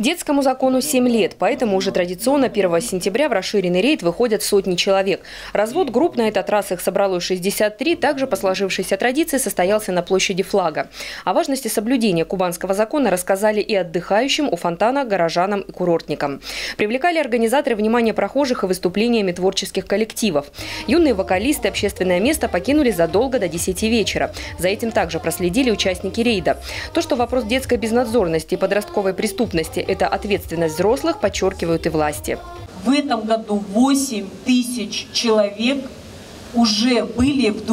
Детскому закону 7 лет, поэтому уже традиционно 1 сентября в расширенный рейд выходят сотни человек. Развод групп, на этот раз их собралось 63, также по сложившейся традиции состоялся на площади Флага. О важности соблюдения кубанского закона рассказали и отдыхающим у фонтана горожанам и курортникам. Привлекали организаторы внимание прохожих и выступлениями творческих коллективов. Юные вокалисты общественное место покинули задолго до 10 вечера. За этим также проследили участники рейда. То, что вопрос детской безнадзорности и подростковой преступности – это ответственность взрослых, подчеркивают и власти. В этом году 8 тысяч человек уже были в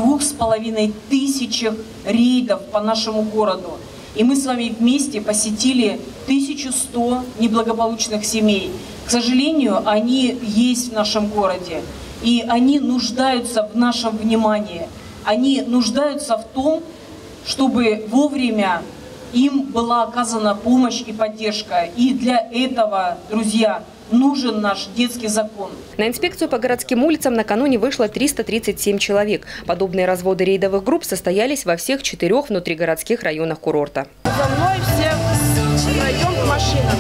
2500 рейдов по нашему городу. И мы с вами вместе посетили 1100 неблагополучных семей. К сожалению, они есть в нашем городе. И они нуждаются в нашем внимании. Они нуждаются в том, чтобы вовремя им была оказана помощь и поддержка. И для этого, друзья, нужен наш детский закон. На инспекцию по городским улицам накануне вышло 337 человек. Подобные разводы рейдовых групп состоялись во всех 4 внутригородских районах курорта. За мной все пройдем к машинам.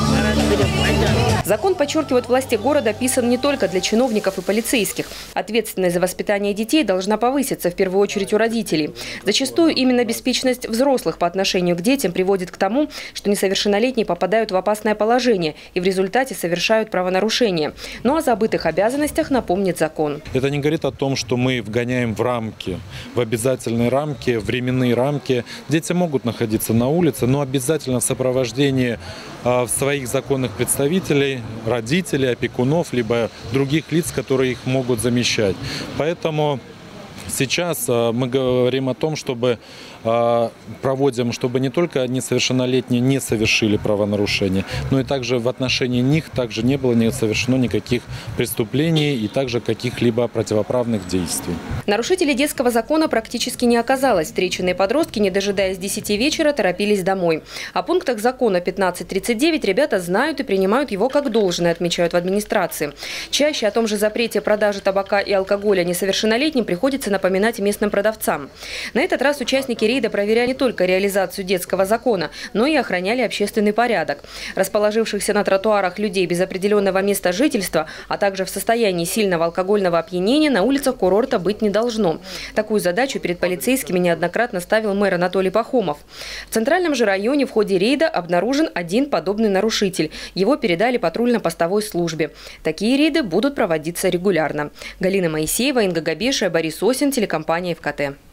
Закон, подчеркивают власти города, писан не только для чиновников и полицейских. Ответственность за воспитание детей должна повыситься в первую очередь у родителей. Зачастую именно беспечность взрослых по отношению к детям приводит к тому, что несовершеннолетние попадают в опасное положение и в результате совершают правонарушения. Но о забытых обязанностях напомнит закон. Это не говорит о том, что мы вгоняем в рамки, в обязательные рамки, временные рамки. Дети могут находиться на улице, но обязательно в сопровождении своих законных представителей, родителей, опекунов, либо других лиц, которые их могут замещать. Поэтому сейчас мы говорим о том, чтобы чтобы не только несовершеннолетние не совершили правонарушения, но и также в отношении них также не было совершено никаких преступлений и также каких-либо противоправных действий. Нарушителей детского закона практически не оказалось. Встреченные подростки, не дожидаясь 10 вечера, торопились домой. О пунктах закона 1539 ребята знают и принимают его как должное, отмечают в администрации. Чаще о том же запрете продажи табака и алкоголя несовершеннолетним приходится напоминать местным продавцам. На этот раз участники рейда проверяли не только реализацию детского закона, но и охраняли общественный порядок. Расположившихся на тротуарах людей без определенного места жительства, а также в состоянии сильного алкогольного опьянения на улицах курорта быть не должно. Такую задачу перед полицейскими неоднократно ставил мэр Анатолий Пахомов. В центральном же районе в ходе рейда обнаружен один подобный нарушитель. Его передали патрульно-постовой службе. Такие рейды будут проводиться регулярно. Галина Моисеева, Инга Габешия, Борис Осин, телекомпания ФКТ.